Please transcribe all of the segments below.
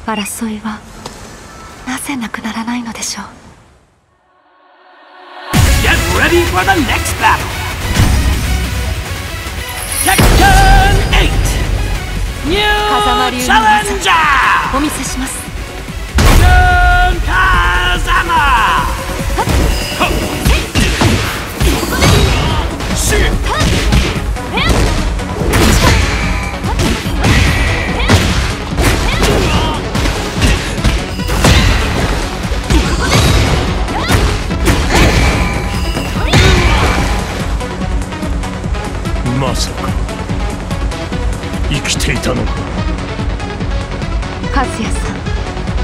争いはなぜなくならないのでしょう。 Get ready for the next battle! TEKKEN 8! New 風間流の Challenger! お見せします。 TEKKEN Kazama! Shit! まさか生きていたのか。 和也さん、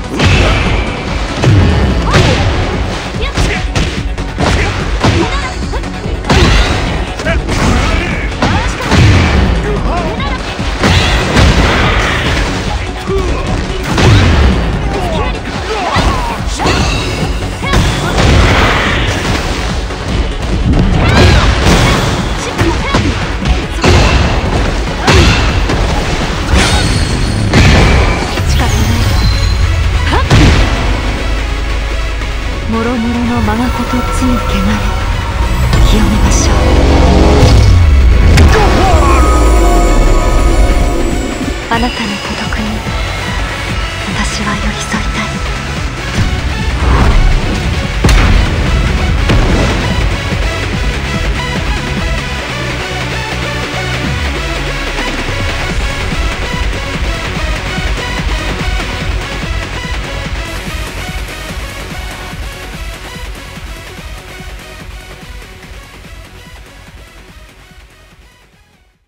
もろもろのままことつむけがれ清めましょう。あなたの孤独に私は寄り添い